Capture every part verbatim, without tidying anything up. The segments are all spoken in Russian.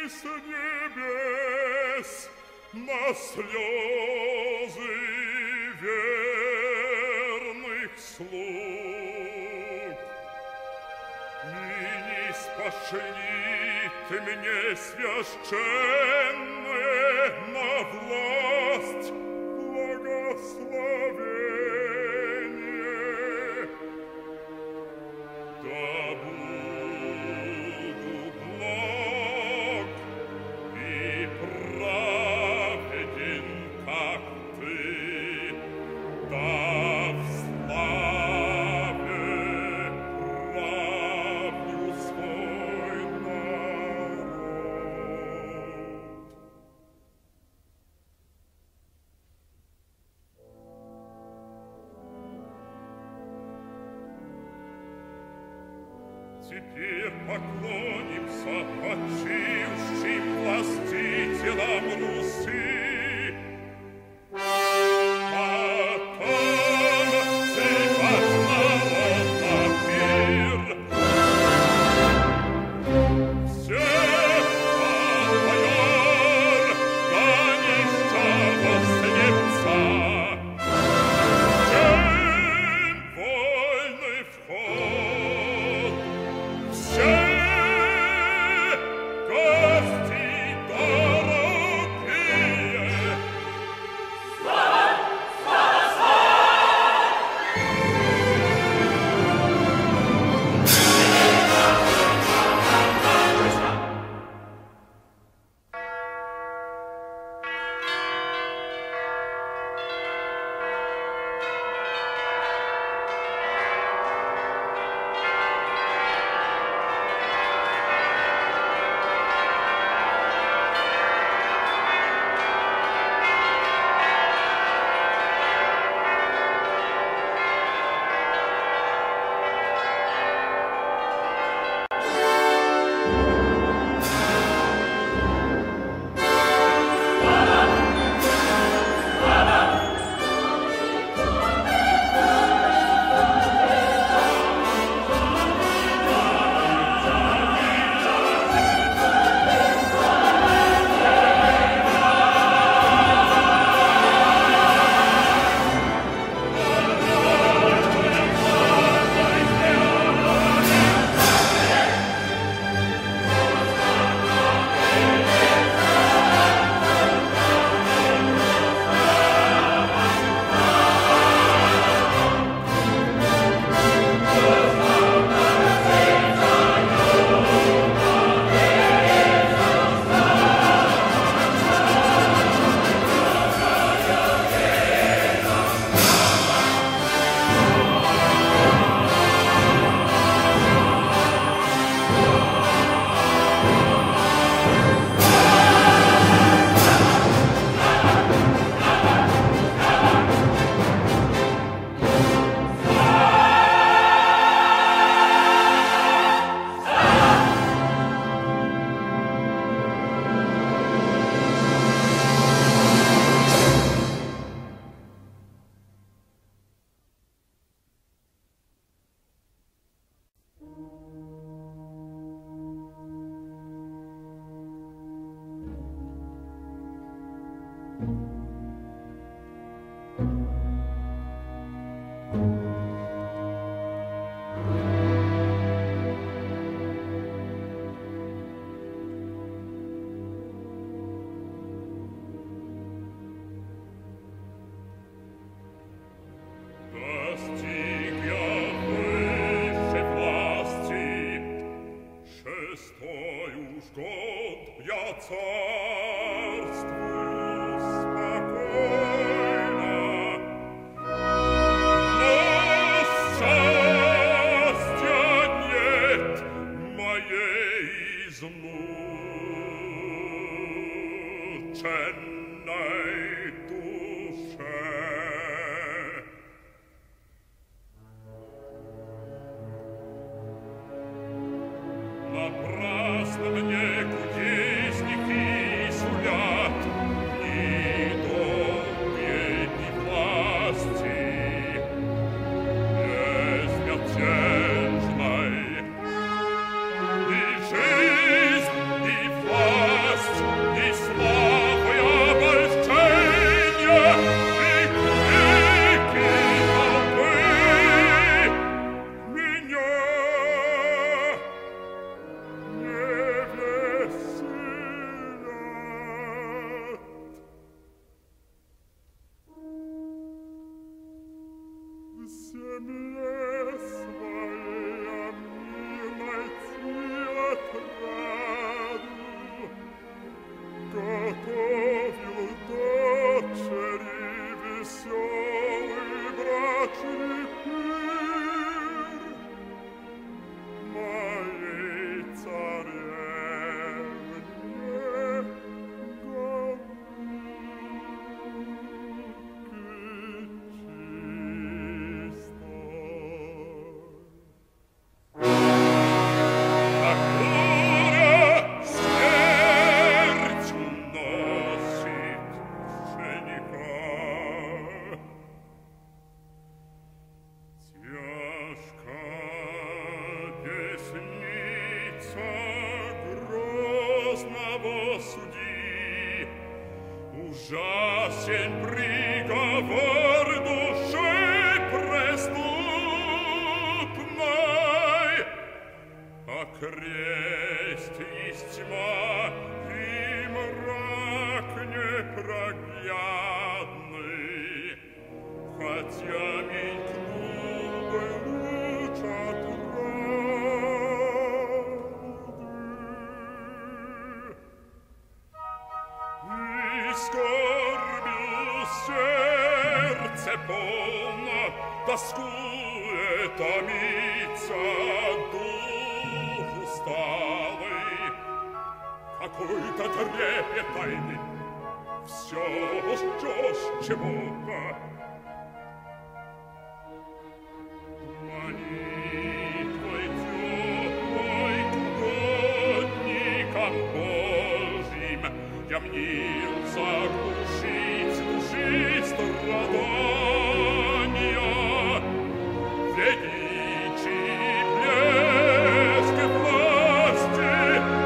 с небес на слезы верных слуг. И не спошлите мне священное на власть благословение. Да буду благ и праведен, как ты, да в славе правлю свой народ. Теперь поклонимся почившим властителям Руси. Потом сыпать народ на пир. Всех бояр до нищего Септа. Всем вольный вход. Все гости дорогие. Слава, слава, слава! Достиг я выше власти, шестой уж год я царствую спокойно. Но счастья нет моей измученной душе. Напрасно мне кудесники сулят ни долгие, ни власти безмятежной. И жизнь, и власть осуди. Ужасен приговор душе преступной, а крест есть тьма и мрак непроглядный, хотя мелькнул бы луч отравы. И скорбью сердце полно, тоскует, томится дух усталый. Какой-то трепет тайны все жестче Бога. Молитвой теплой угодникам Божьим я мнил заглушить души страдания. Величий блеск власти,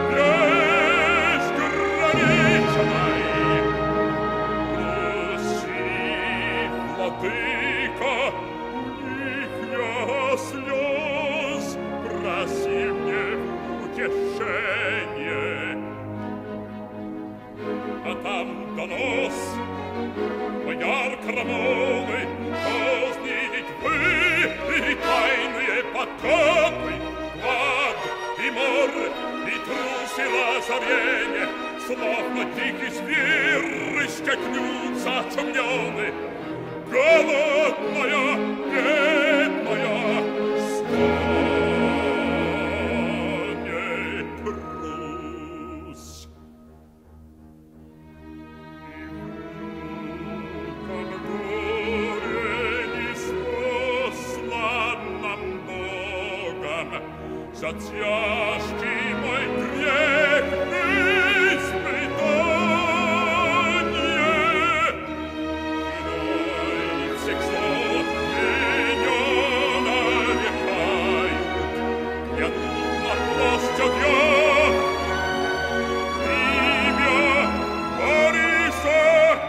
безграничной. Проси, владыка, их я слез, проси мне утешение. А там донос, бояр крамолы, позднить вы и тайные подкопы, глад и мор, и трус и разорение, словно дикий зверь стекнутся очумлены. Голодная, бедная, станет трус. И мукам горе неспосланным Богом за тяжкий мой грех испытание. Виной всех зол меня навекают, клянут отмстят я имя Бориса.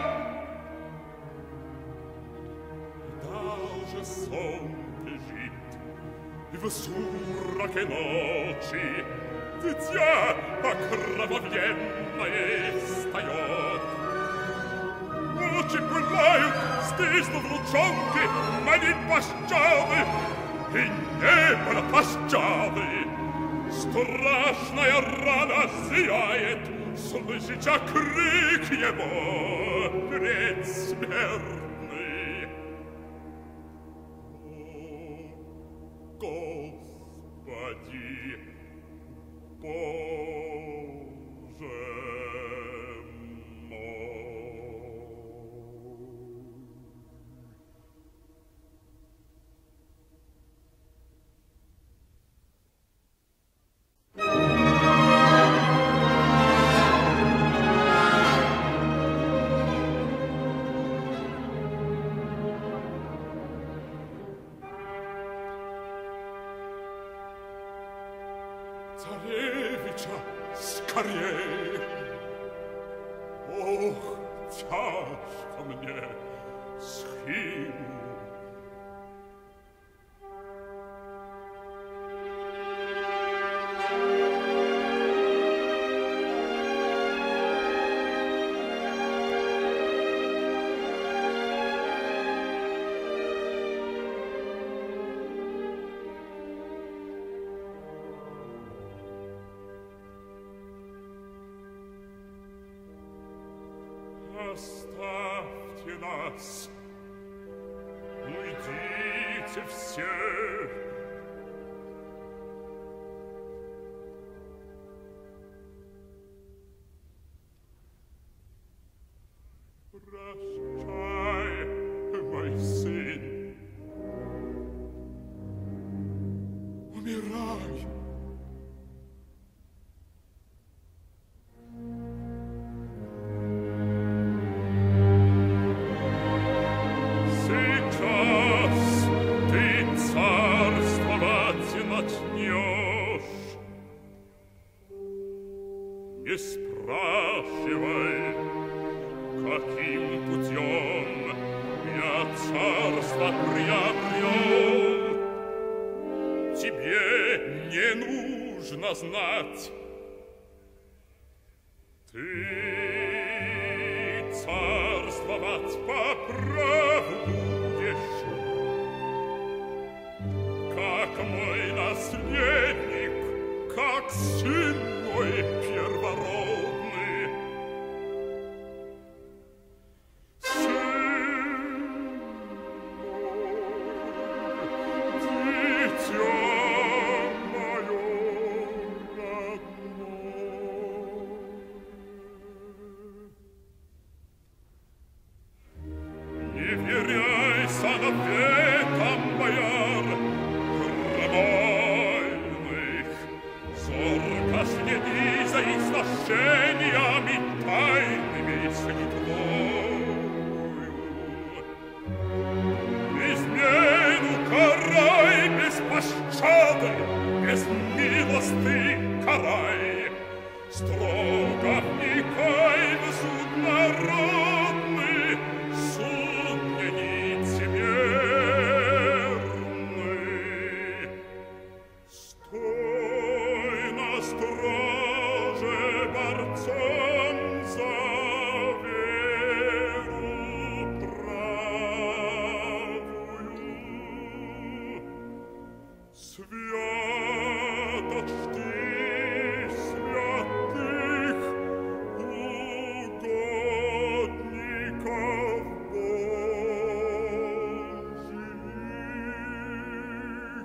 Даже сон лежит в сумраке ночи, дитя окровавленное встает. Очи пылают, стиснув ручонки, молить пощады, и не было пощады. Страшная рана зияет, слышите крик его предсмертный. О, Господи, Боже мой! Царевича, скорей! Ох, тяжко мне, схину! Оставьте нас, уйдите все. Прощай, мой сын, умирай. Исправить спрашивай, каким путем я царство приобрел. Тебе не нужно знать. Ты царствовать по праву будешь, как мой наследник, как сын мой первородный. Сын мой, дитя мое родное. Не веряйся наветам бояр крамольных, зорко следи за их сношениями тайными среди твою. Измену карай без пощады, без милости карай, строго вникай в суд народный, суд не лицемерный. Стой на страже борцом за веру правую. Свято чти святых угодников Божьих.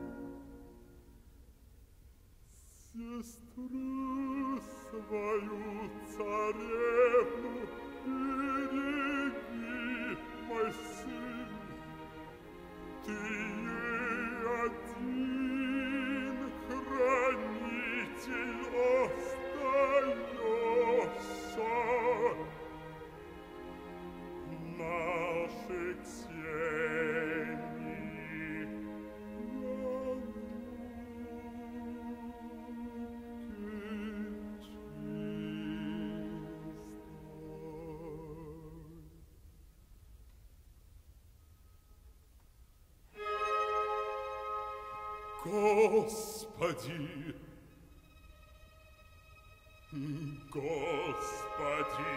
Сестру свою царевну береги, мой сын, ты ей один хранитель остаешься наших семей. Господи, Господи,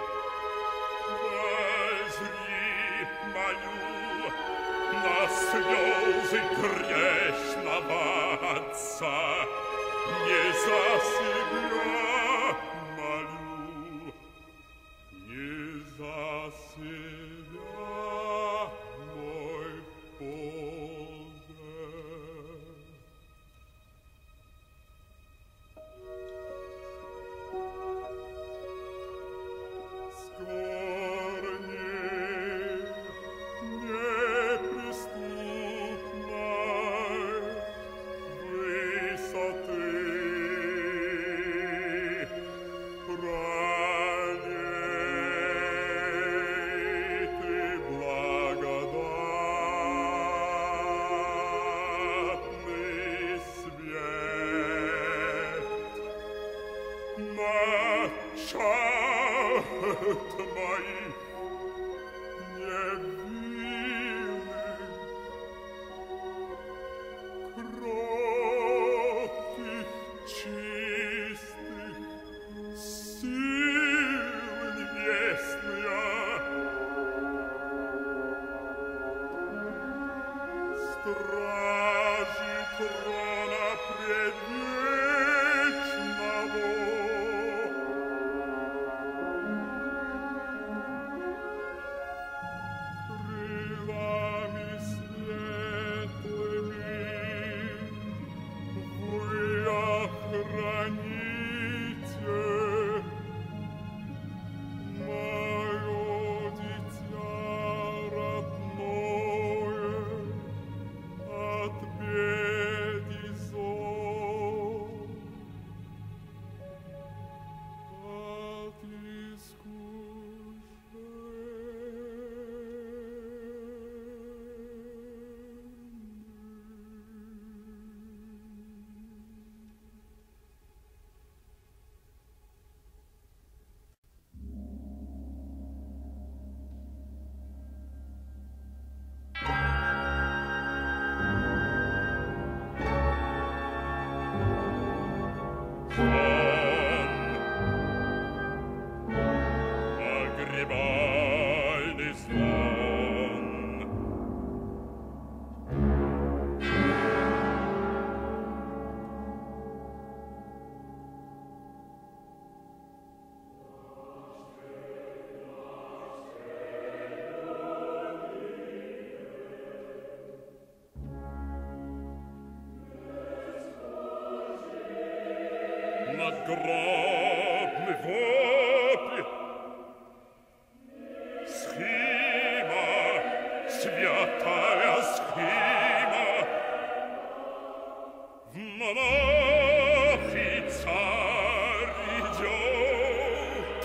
возри мою на слезы грешного отца, не за себя молю, не за себя, мой Боже. Скорней неприступной высоты пролей ты благодатный свет на чад моих невинных, кротких, чистых, сил небесная, стражи трона предвечного. надгробный вопль. Схима, святая схима, в монахи царь идет.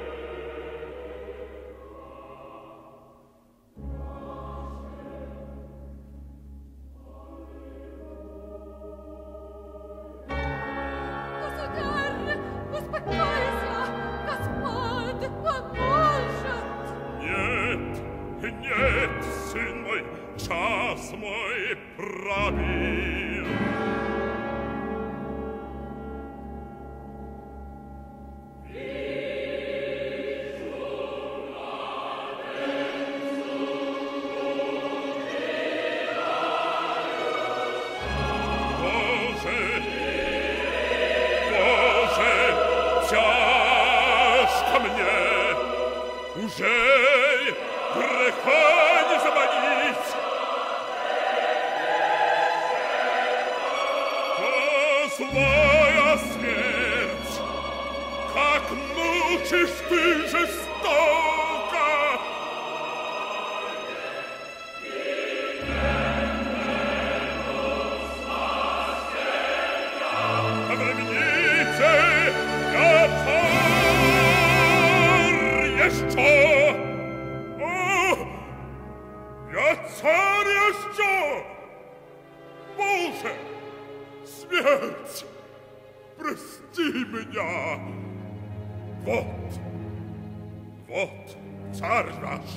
Государь, успокойся, Господь поможет. Нет, нет, сын мой, час мой пробил. Боже, Боже, тяжко мне, ужель греха не заболеть? О, злая смерть, как мучишь ты жестоко! Обремените, я царь еще! О, я царь еще! Боже, смерть, прости меня! Вот, вот царь наш,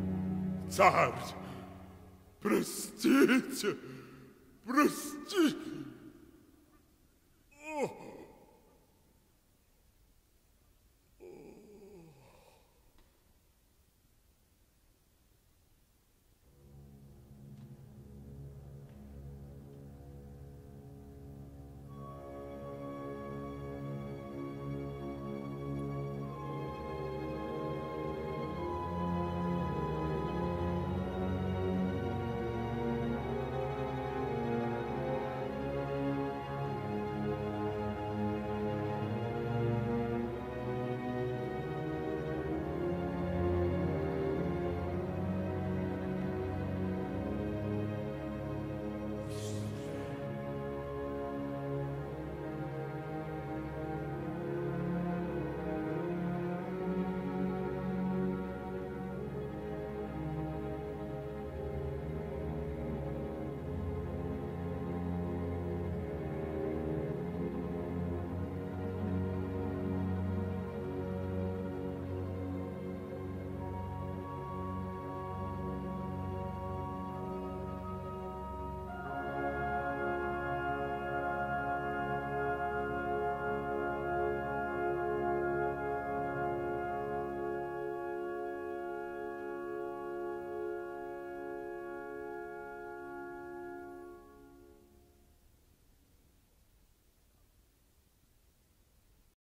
царь, простите, простите!